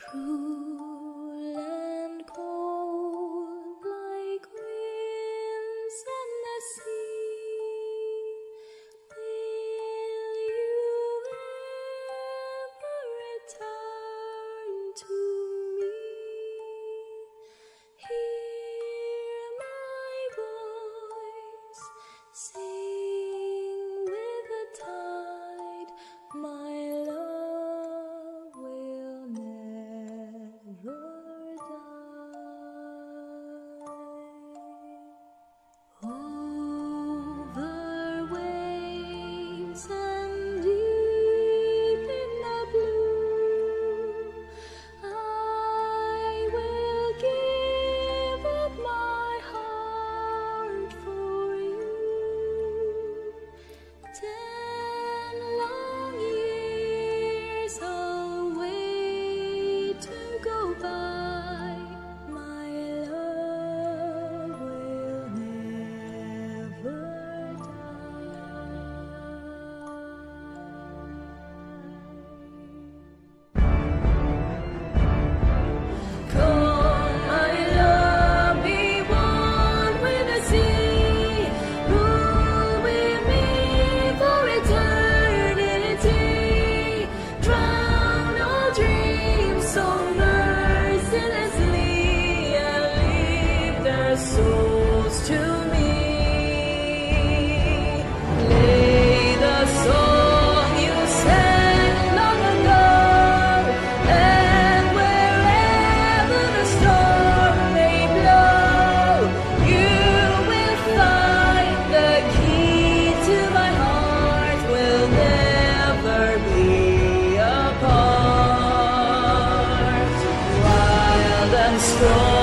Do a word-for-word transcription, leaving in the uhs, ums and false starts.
Cruel and cold, like winds in the sea, will you ever return to me? Hear my voice sing with the tide, my love will never die. Over waves and deep in the blue, I will give up my heart for you. Ten long years away to go by, my love will never die. Come, my love, be one with the sea, rule with me for eternity. Drown all dreams so mercilessly and leave their souls to me. Play the song you sang long ago, and wherever the storm may blow, you will find the key to my heart will never be apart. Wild and strong